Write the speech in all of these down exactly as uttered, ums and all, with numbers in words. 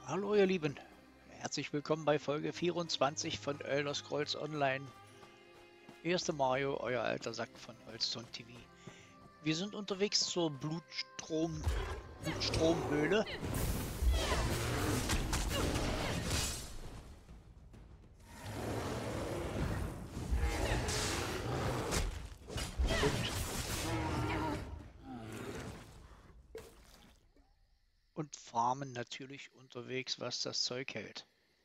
Hallo ihr Lieben, herzlich willkommen bei Folge vierundzwanzig von Elder Scrolls Online. Erster Mario, euer alter Sack von Holzton T V. Wir sind unterwegs zur Blutstrom, Blutstromhöhle. Und, und farmen natürlich unterwegs, was das Zeug hält.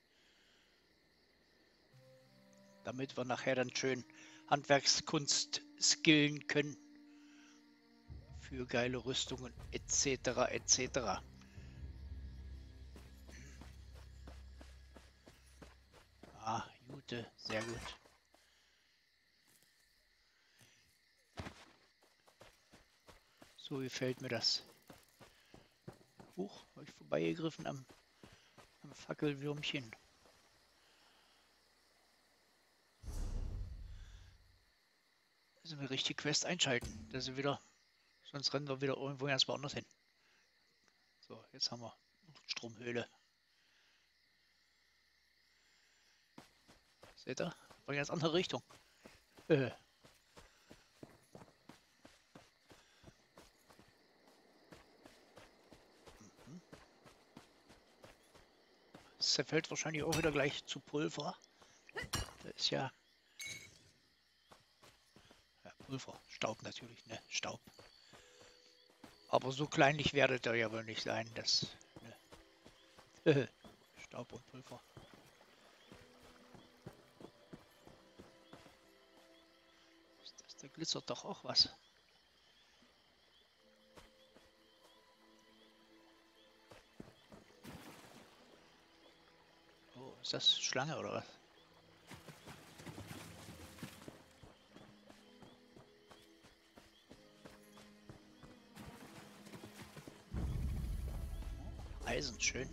Damit wir nachher dann schön Handwerkskunst skillen können. Für geile Rüstungen et cetera et cetera. Ah, Jute, sehr gut. So gefällt mir das. Huch, habe ich vorbeigegriffen am, am Fackelwürmchen. Müssen wir richtig Quest einschalten, dass sie wieder, sonst rennen wir wieder irgendwo ganz woanders hin. So, jetzt haben wir Stromhöhle. Seht ihr? War ganz andere Richtung. Äh. Mhm. Das zerfällt wahrscheinlich auch wieder gleich zu Pulver. Das ist ja, ja Pulver, Staub natürlich, ne? Staub. Aber so kleinlich werdet ihr ja wohl nicht sein, das. Ne? Staub und Pulver. Das, da glitzert doch auch was. Oh, ist das Schlange oder was? Eisen, schön.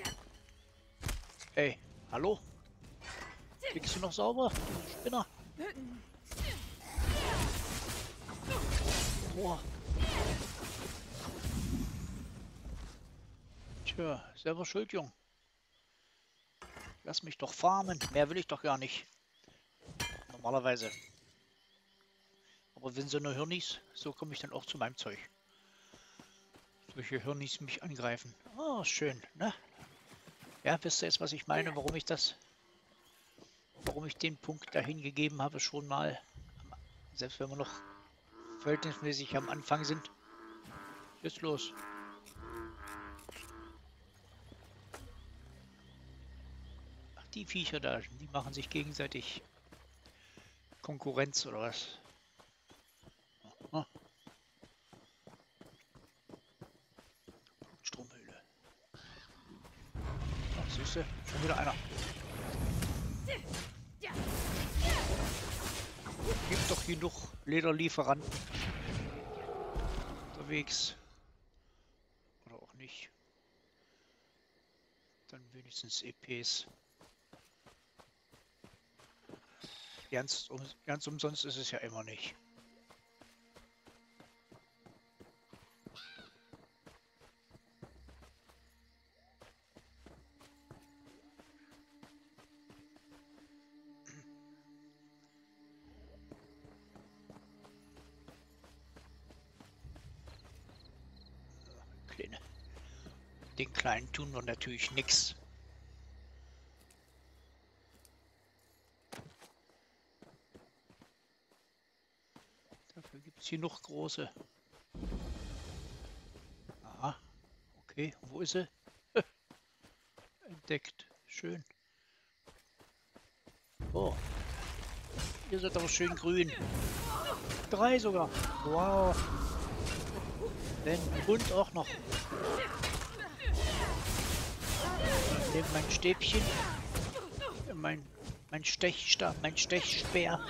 Hey, hallo? Kriegst du noch sauber, du Spinner? Boah. Tja, selber schuld, Jung. Lass mich doch farmen. Mehr will ich doch gar nicht. Normalerweise. Aber wenn so eine Hirnis, so komme ich dann auch zu meinem Zeug. Solche Hirnis mich angreifen. Oh, schön, ne? Ja, wisst ihr jetzt, was ich meine, warum ich das, warum ich den Punkt dahin gegeben habe, schon mal, selbst wenn wir noch verhältnismäßig am Anfang sind. Jetzt los. Ach, die Viecher da, die machen sich gegenseitig Konkurrenz oder was? Oh. Stromhöhle. Oh, siehst du, schon wieder einer. Gibt doch genug Lederlieferanten unterwegs. Oder auch nicht. Dann wenigstens E Ps. Ganz, um, ganz umsonst ist es ja immer nicht. Kleine. Den Kleinen tun wir natürlich nichts. Dafür gibt es hier noch große. Aha, okay, wo ist sie? Entdeckt, schön. Oh, ihr seid aber schön grün. Drei sogar. Wow. Denn und auch noch. Ich nehme mein Stäbchen. Mein, mein Stechstab, mein Stechspeer.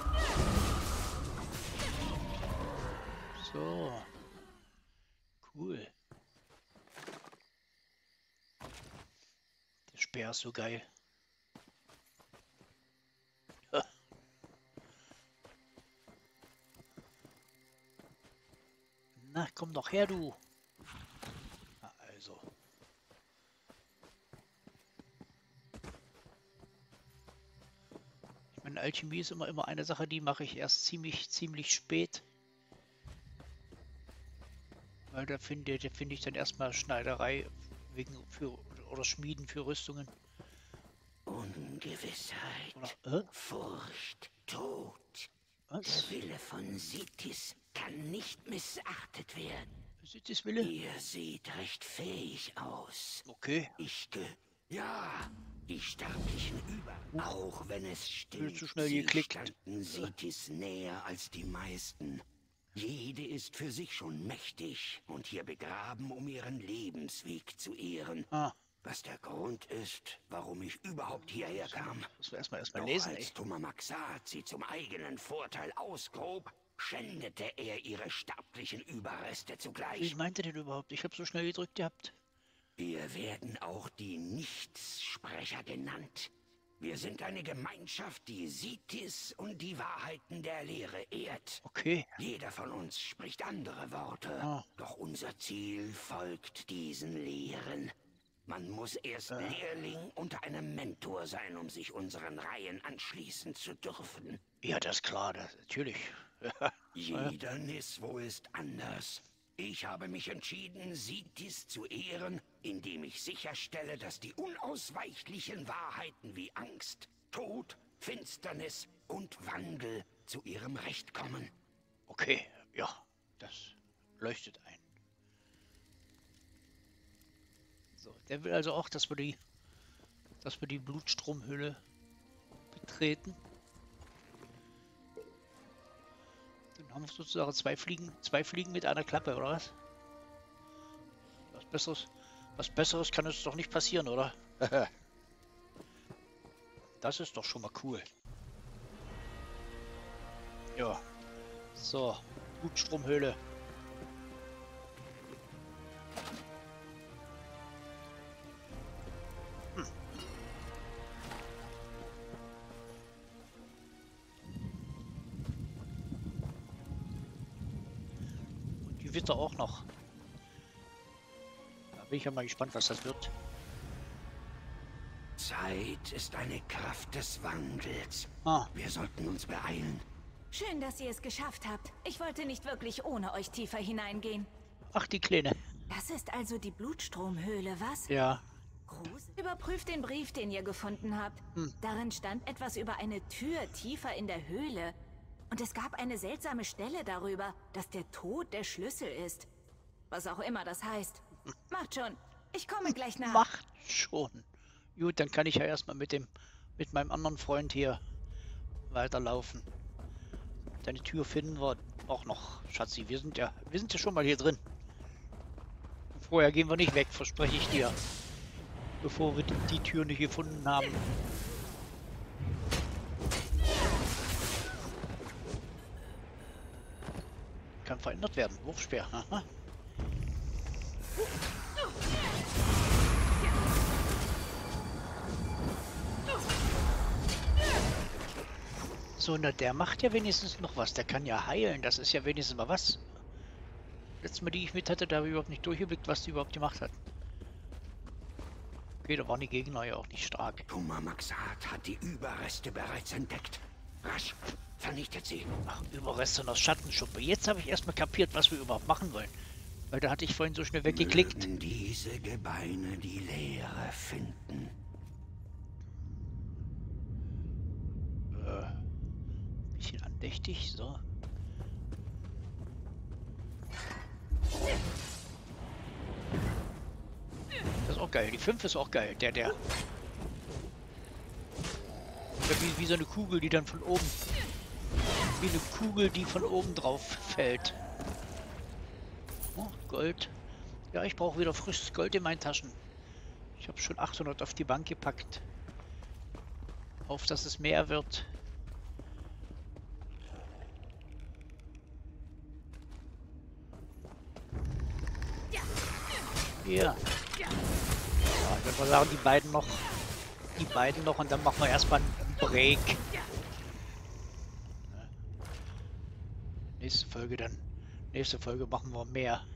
So. Cool. Der Speer ist so geil. Ja. Na, komm doch her, du. Na, also. Meine Alchemie ist immer immer eine Sache, die mache ich erst ziemlich, ziemlich spät. Weil da finde, da finde ich dann erstmal Schneiderei wegen für oder Schmieden für Rüstungen. Ungewissheit, Oder, äh? Furcht, Tod. Was? Der Wille von Sithis kann nicht missachtet werden. Sithis Wille? Ihr seht recht fähig aus. Okay. Ich ge... Ja, die Sterblichen über... Auch wenn es stimmt, zu schnell sie geklickt. standen Sithis näher als die meisten. Jede ist für sich schon mächtig und hier begraben, um ihren Lebensweg zu ehren. Ah, Was der Grund ist, warum ich überhaupt hierher kam. das wir erstmal erstmal Doch lesen, ey. als Tumamaxat sie zum eigenen Vorteil ausgrub, schändete er ihre sterblichen Überreste Wie zugleich. meint ihr denn überhaupt? Ich habe so schnell gedrückt gehabt. Wir werden auch die Nichtssprecher genannt. Wir sind eine Gemeinschaft, die Sithis und die Wahrheiten der Lehre ehrt. Okay. Jeder von uns spricht andere Worte, Ah. doch unser Ziel folgt diesen Lehren. Man muss erst Lehrling unter einem Mentor sein, um sich unseren Reihen anschließen zu dürfen. Ja, das ist klar, das, natürlich. Jeder Niswo ist anders. Ich habe mich entschieden, Sithis zu ehren, indem ich sicherstelle, dass die unausweichlichen Wahrheiten wie Angst, Tod, Finsternis und Wandel zu ihrem Recht kommen. Okay, ja, das leuchtet ein. So, der will also auch, dass wir die, dass wir die Blutstromhöhle betreten. Dann haben wir sozusagen zwei Fliegen, zwei Fliegen mit einer Klappe, oder was? Was Besseres, was Besseres kann uns doch nicht passieren, oder? Das ist doch schon mal cool. Ja. So, Blutstromhöhle. Hm. Und die Witter auch noch. Da bin ich ja mal gespannt, was das wird. Zeit ist eine Kraft des Wandels. Ah, Wir sollten uns beeilen. Schön, dass ihr es geschafft habt. Ich wollte nicht wirklich ohne euch tiefer hineingehen. ach, die Kleine. Das ist also die Blutstromhöhle, was? Ja. Gruß. Überprüft den Brief, den ihr gefunden habt. Hm. Darin stand etwas über eine Tür tiefer in der Höhle. Und es gab eine seltsame Stelle darüber, dass der Tod der Schlüssel ist. Was auch immer das heißt. Macht schon. Ich komme gleich nach. Macht schon. Gut, dann kann ich ja erstmal mit dem, mit meinem anderen Freund hier weiterlaufen. Deine Tür finden wir auch noch, Schatzi. Wir sind ja, wir sind ja schon mal hier drin. Vorher gehen wir nicht weg, verspreche ich dir. Bevor wir die, die Tür nicht gefunden haben. Kann verändert werden. Wurfspeer. Aha. So, na, der macht ja wenigstens noch was. Der kann ja heilen. Das ist ja wenigstens mal was. Letztes Mal, die ich mit hatte, da habe ich überhaupt nicht durchgeblickt, was die überhaupt gemacht hat. Okay, da waren die Gegner ja auch nicht stark. Tumamaxat hat die Überreste bereits entdeckt. Rasch, vernichtet sie. Ach, Überreste aus Schattenschuppe. Jetzt habe ich erstmal kapiert, was wir überhaupt machen wollen. Weil da hatte ich vorhin so schnell weggeklickt. Mögen diese Gebeine die Leere finden. Äh, bisschen andächtig, so. Das ist auch geil. Die fünf ist auch geil. Der, der. Oder wie, wie so eine Kugel, die dann von oben. Wie eine Kugel, die von oben drauf fällt. Oh, Gold. Ja, ich brauche wieder frisches Gold in meinen Taschen. Ich habe schon achthundert auf die Bank gepackt. Auf, dass es mehr wird. Ja. Ja, ich würde mal sagen, die beiden noch. Die beiden noch und dann machen wir erstmal einen Break. Nächste Folge dann. Nächste Folge machen wir mehr.